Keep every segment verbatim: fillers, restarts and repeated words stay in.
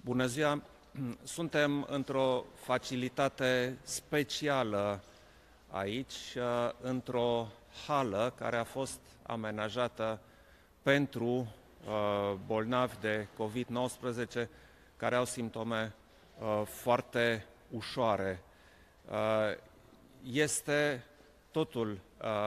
Bună ziua! Suntem într-o facilitate specială aici, într-o hală care a fost amenajată pentru bolnavi de COVID nouăsprezece care au simptome foarte ușoare. Este totul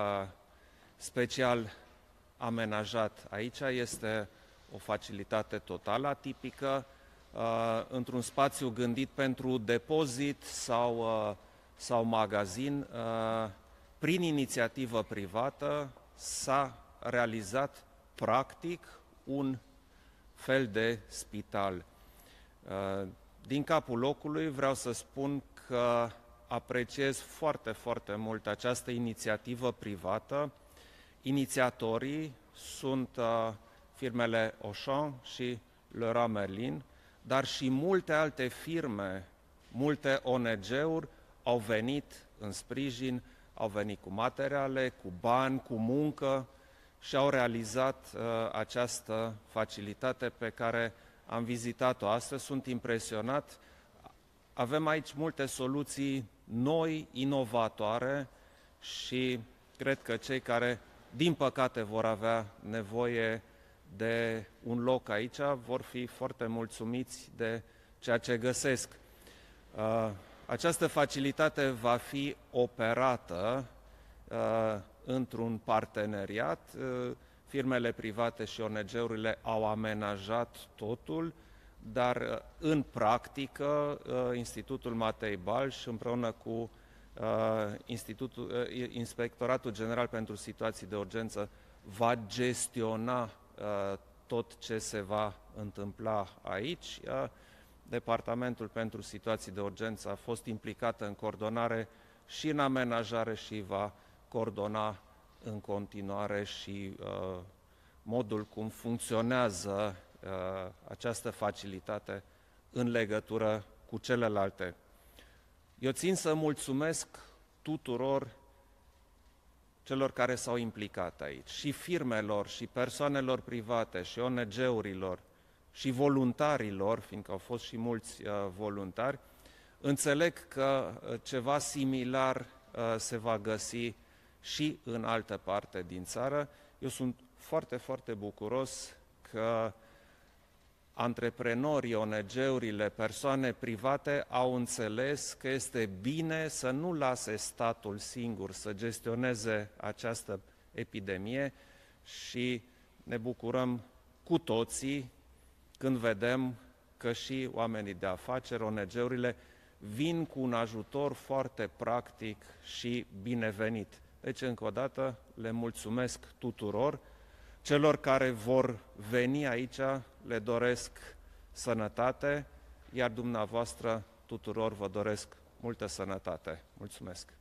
special amenajat aici, este o facilitate total atipică, într-un spațiu gândit pentru depozit sau, sau magazin. Prin inițiativă privată s-a realizat practic un fel de spital. Din capul locului vreau să spun că apreciez foarte, foarte mult această inițiativă privată. Inițiatorii sunt firmele Auchan și Leroy Merlin, dar și multe alte firme, multe O N G-uri au venit în sprijin, au venit cu materiale, cu bani, cu muncă și au realizat uh, această facilitate pe care am vizitat-o astăzi. Sunt impresionat. Avem aici multe soluții noi, inovatoare și cred că cei care, din păcate, vor avea nevoie de un loc aici vor fi foarte mulțumiți de ceea ce găsesc. Această facilitate va fi operată într-un parteneriat. Firmele private și O N G-urile au amenajat totul, dar în practică Institutul Matei Balș împreună cu Institutul, Inspectoratul General pentru Situații de Urgență va gestiona tot ce se va întâmpla aici. Departamentul pentru Situații de Urgență a fost implicat în coordonare și în amenajare și va coordona în continuare și uh, modul cum funcționează uh, această facilitate în legătură cu celelalte. Eu țin să mulțumesc tuturor celor care s-au implicat aici, și firmelor, și persoanelor private, și O N G-urilor, și voluntarilor, fiindcă au fost și mulți uh, voluntari. Înțeleg că uh, ceva similar uh, se va găsi și în altă parte din țară. Eu sunt foarte, foarte bucuros că antreprenorii, O N G-urile, persoane private au înțeles că este bine să nu lase statul singur să gestioneze această epidemie și ne bucurăm cu toții când vedem că și oamenii de afaceri, O N G-urile, vin cu un ajutor foarte practic și binevenit. Deci, încă o dată, le mulțumesc tuturor. Celor care vor veni aici le doresc sănătate, iar dumneavoastră tuturor vă doresc multă sănătate. Mulțumesc!